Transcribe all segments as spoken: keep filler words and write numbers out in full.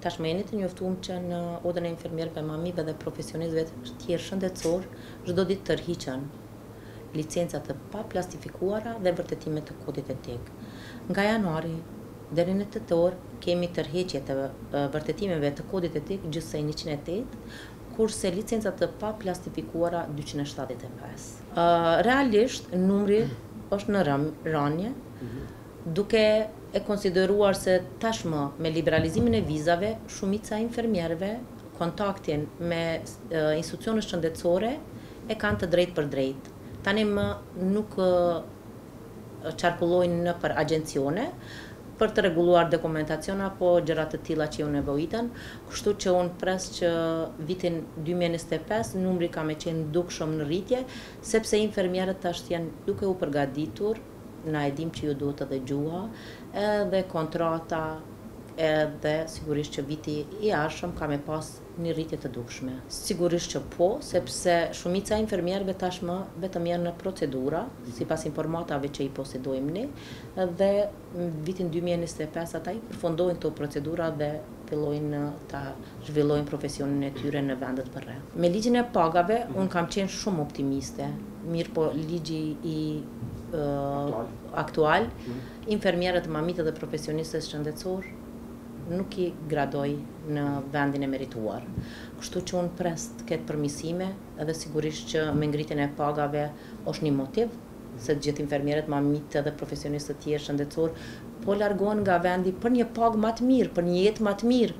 Tashmë jeni të njoftuar që në Odën e infermierëve, mamive dhe profesionistëve të tjerë shëndetësor çdo ditë tërhiqen licenca të paplastifikuara dhe vërtetime të kodit etik. Nga januari deri në tetor kemi tërheqje të vërtetimeve të kodit etik gjithsej njëqind e tetë, kurse licenca të paplastifikuara dyqind e shtatëdhjetë e pesë. Uh, realisht numri është në rënje, duke e konsideruar se tashmë me liberalizimin e vizave, shumica e infermierëve kontaktin me uh, institucione shëndetësore e kanë të drejtë për drejtë. Tani më nuk uh, qarkullojnë në për agjencione për të reguluar dokumentacion apo gjëra të tilla që ju nevojiten, kështu që unë pres që vitin dy mijë e njëzet e pesë numri ka me qenë dukshëm në rritje, sepse infermierët tash janë duke u përgatitur, na e dim që ju duhet të dëgjua, edhe kontrata, edhe sigurisht që viti i ardhshëm ka me pas një rritje të dukshme. Sigurisht që po, sepse shumica e infermierëve tashmë vetëm janë në procedura, sipas informatave që i posedojmë ne, dhe në vitin dy mijë e njëzet e pesë ata i përfundojnë këto procedura dhe fillojnë ta zhvillojnë profesionin e tyre në vendet përre. Me ligjin e pagave, unë kam qenë shumë optimiste, mirë po ligji i uh, aktual, infermierët, mamit dhe profesionistët shëndetësor nuk i gradoj në vendin e merituar. Kështu që unë pres të ketë përmirësime, edhe sigurisht që me ngritjen e pagave është një motiv, se të gjithë infermierët, mamit dhe profesionistët tjerë shëndetësor po largohen nga vendi për një pagë më të mirë, për një jetë më të mirë.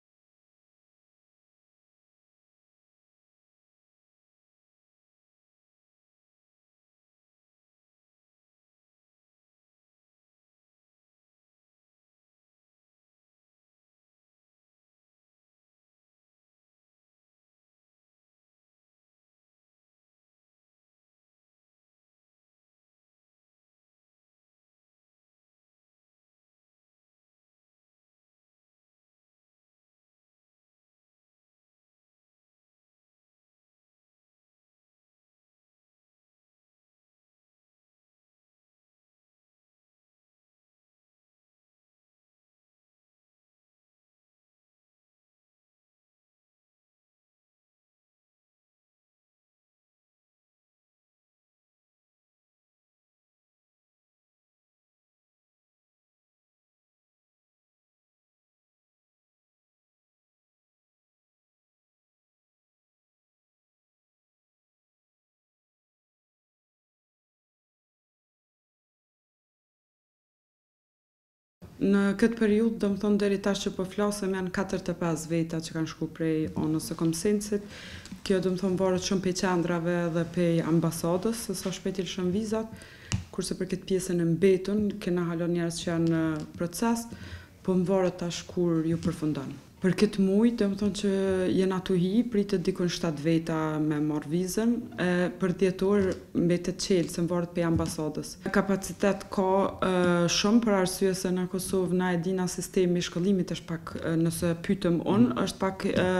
Në këtë periudhë, do më thonë deri tash që po flasëm, janë katërdhjetë e pesë veta që kanë shku prej anës së Komsensit. Kjo do më thonë varet shumë pej qendrave dhe pej ambasadës, se sa shpejt i lëshën vizat, kurse për këtë pjesën e mbetun, kena halon njerëz që janë në proces, po më varet tash kur ju përfundon. Për këtë muj, do më thonë që jena tu hi, pritet dikun shtatë veta me marrë vizën, e për dhjetor mbetet qelë, se më varet pej ambasadës. Kapacitet ka e, shumë për arsye se në Kosovë na e dina sistemi i shkollimit është pak, e, nëse pyetëm unë, është pak e,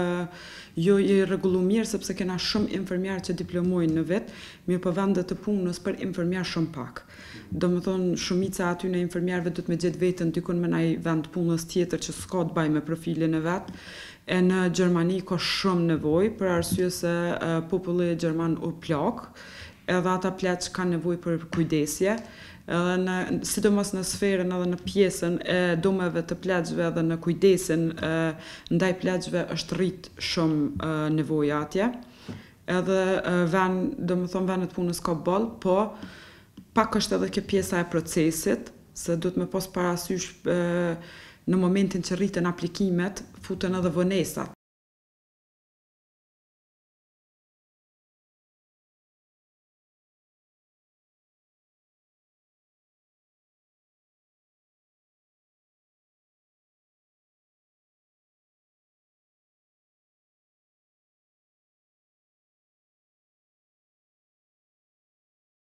jo i rregulluar mirë, sepse kena shumë infermierë që diplomojnë në vet, mirë po vendet të punës për infermierë shumë pak. Do më thonë, shumica aty në infermierëve do të me gjetë vetën dikun me naj vend punës tjetër që s'ka të baj me profilin e vetë. E në Gjermani ka shumë nevojë për arsye se uh, populli gjerman u plak, edhe ata pleq kanë nevojë për kujdesje, edhe në, sidomos në sferën edhe në pjesën e domeve të pleqve edhe në kujdesin e, ndaj pleqve është rrit shumë e, nevoja atje. Edhe e, ven, do më thonë venet punës ka boll, po pak është edhe kjo pjesa e procesit, se do të me pas parasysh e, në momentin që rriten aplikimet, futen edhe vonesat.